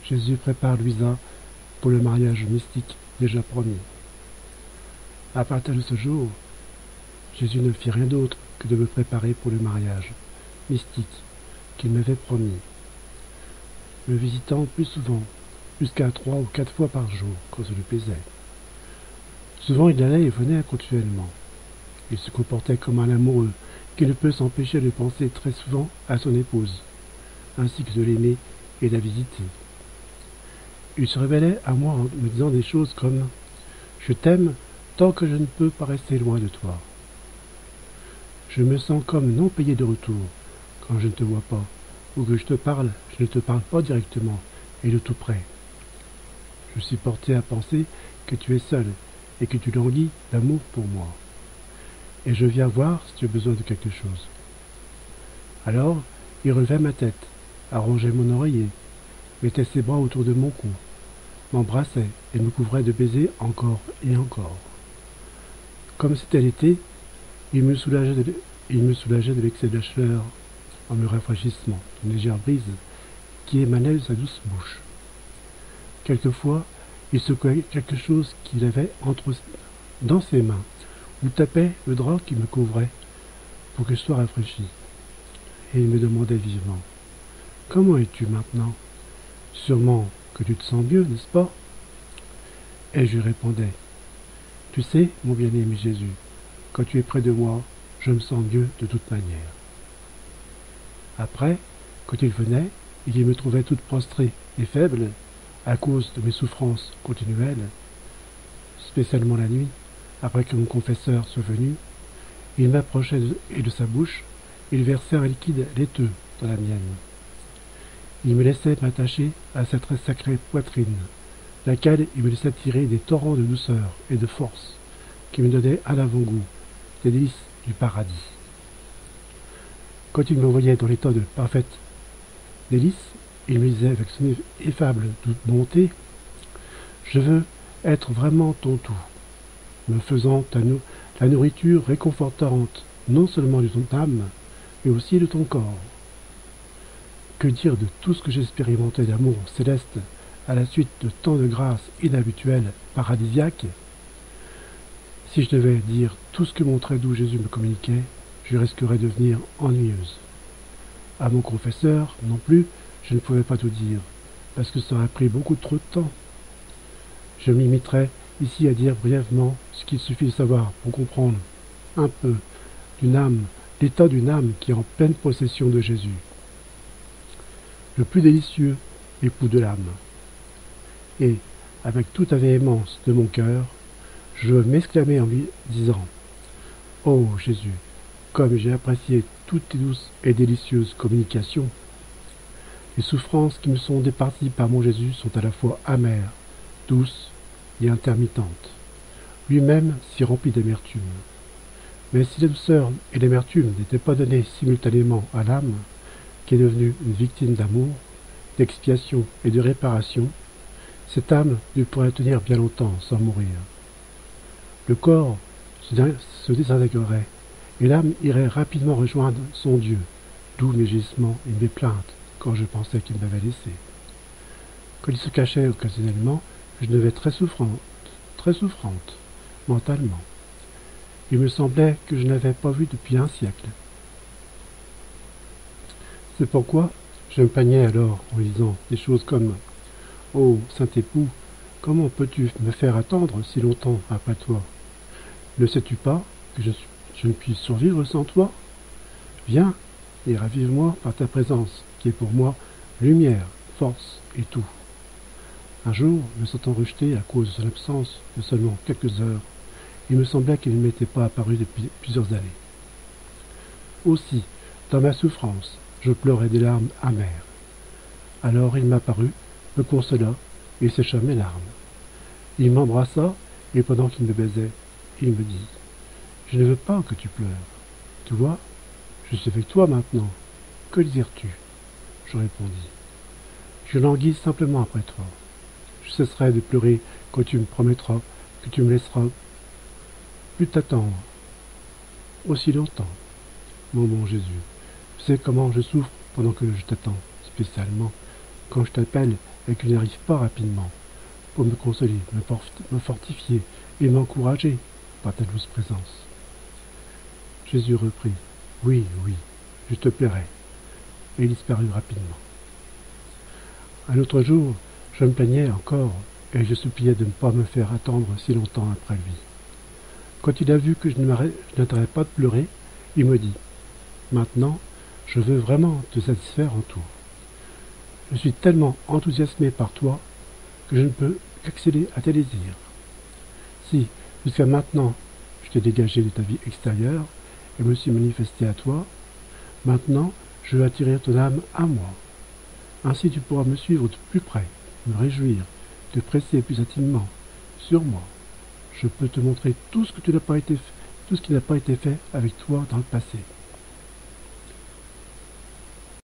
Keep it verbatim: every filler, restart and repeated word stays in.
Jésus prépare Louisa pour le mariage mystique déjà promis. À partir de ce jour, Jésus ne fit rien d'autre que de me préparer pour le mariage mystique qu'il m'avait promis, me visitant plus souvent, jusqu'à trois ou quatre fois par jour quand je le plaisait. Souvent il allait et venait continuellement. Il se comportait comme un amoureux qui ne peut s'empêcher de penser très souvent à son épouse, ainsi que de l'aimer et de la visiter. Il se révélait à moi en me disant des choses comme « Je t'aime tant que je ne peux pas rester loin de toi. Je me sens comme non payé de retour quand je ne te vois pas, ou que je te parle, je ne te parle pas directement et de tout près. Je suis porté à penser que tu es seul et que tu languis d'amour pour moi. Et je viens voir si tu as besoin de quelque chose. » Alors, il relevait ma tête, arrangeait mon oreiller, mettait ses bras autour de mon cou, m'embrassait et me couvrait de baisers encore et encore. Comme c'était l'été, il me soulageait de, il me soulageait de l'excès de chaleur en me rafraîchissant d'une légère brise qui émanait de sa douce bouche. Quelquefois, il secouait quelque chose qu'il avait entre dans ses mains, ou tapait le drap qui me couvrait pour que je sois rafraîchi. Et il me demandait vivement « Comment es-tu maintenant? Sûrement que tu te sens mieux, n'est-ce pas ?» Et je lui répondais « Tu sais, mon bien-aimé Jésus, quand tu es près de moi, je me sens mieux de toute manière. » Après, quand il venait, il me trouvait toute prostrée et faible à cause de mes souffrances continuelles, spécialement la nuit, après que mon confesseur soit venu. Il m'approchait et de sa bouche, il versait un liquide laiteux dans la mienne. Il me laissait m'attacher à cette très sacrée poitrine, laquelle il me laissait tirer des torrents de douceur et de force qui me donnaient un avant-goût des délices du paradis. Quand il me voyait dans l'état de parfaite délice, il me disait avec son effable bonté « Je veux être vraiment ton tout, me faisant ta nou la nourriture réconfortante non seulement de ton âme, mais aussi de ton corps. » Que dire de tout ce que j'expérimentais d'amour céleste à la suite de tant de grâces inhabituelles, paradisiaques? Si je devais dire tout ce que mon très doux Jésus me communiquait, je risquerais de devenir ennuyeuse. À mon confesseur, non plus, je ne pouvais pas tout dire, parce que ça aurait pris beaucoup trop de temps. Je me limiterai ici à dire brièvement ce qu'il suffit de savoir pour comprendre un peu d'une âme, l'état d'une âme qui est en pleine possession de Jésus. Le plus délicieux époux de l'âme. Et, avec toute la véhémence de mon cœur, je veux m'exclamer en lui disant « Ô Jésus, comme j'ai apprécié toutes tes douces et délicieuses communications, les souffrances qui me sont départies par mon Jésus sont à la fois amères, douces et intermittentes, lui-même si rempli d'amertume. Mais si la douceur et l'amertume n'étaient pas données simultanément à l'âme, qui est devenue une victime d'amour, d'expiation et de réparation, cette âme ne pourrait tenir bien longtemps sans mourir. Le corps se désintégrerait, et l'âme irait rapidement rejoindre son Dieu, d'où mes gisements et mes plaintes quand je pensais qu'il m'avait laissé. Quand il se cachait occasionnellement, je devenais très souffrante, très souffrante, mentalement. Il me semblait que je n'avais pas vu depuis un siècle. C'est pourquoi je me plaignais alors en disant des choses comme « Oh, saint époux, comment peux-tu me faire attendre si longtemps après toi? Ne sais-tu pas que je, je ne puis survivre sans toi? Viens et ravive-moi par ta présence, qui est pour moi lumière, force et tout. » Un jour, me sentant rejeté à cause de son absence de seulement quelques heures, il me semblait qu'il ne m'était pas apparu depuis plusieurs années. Aussi, dans ma souffrance, je pleurais des larmes amères. Alors il m'apparut, me consola et sécha mes larmes. Il m'embrassa et pendant qu'il me baisait, il me dit « Je ne veux pas que tu pleures. Tu vois, je suis avec toi maintenant. Que désires-tu » Je répondis « Je languis simplement après toi. Je cesserai de pleurer quand tu me promettras que tu me laisseras plus t'attendre aussi longtemps. Mon bon Jésus, tu sais comment je souffre pendant que je t'attends, spécialement quand je t'appelle et que tu n'arrives pas rapidement, pour me consoler, me, me fortifier et m'encourager par ta douce présence. Jésus reprit, « Oui, oui, je te plairai. » Et il disparut rapidement. Un autre jour, je me plaignais encore et je suppliais de ne pas me faire attendre si longtemps après lui. Quand il a vu que je n'arrêtais pas de pleurer, il me dit, « Maintenant, je veux vraiment te satisfaire en tout. Je suis tellement enthousiasmé par toi que je ne peux qu'accéder à tes désirs. Si, jusqu'à maintenant, je t'ai dégagé de ta vie extérieure et me suis manifesté à toi, maintenant, je veux attirer ton âme à moi. Ainsi tu pourras me suivre de plus près, me réjouir, te presser plus intimement sur moi. Je peux te montrer tout ce que tu n'as pas été, tout ce qui n'a pas été fait avec toi dans le passé.